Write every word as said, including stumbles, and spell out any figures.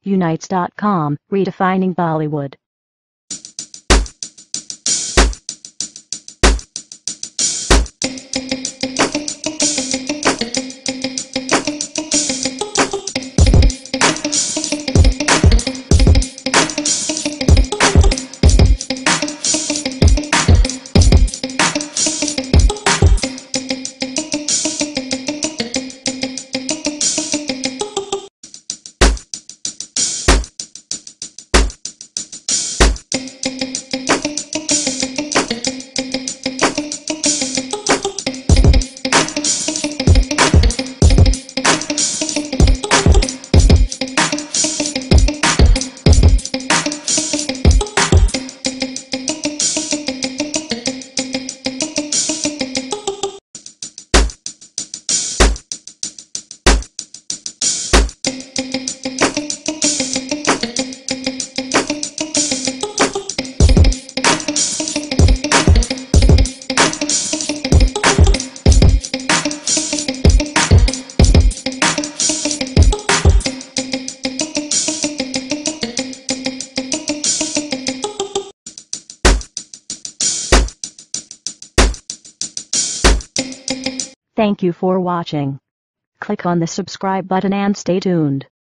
Unites dot com, redefining Bollywood. Thank you for watching. Click on the subscribe button and stay tuned.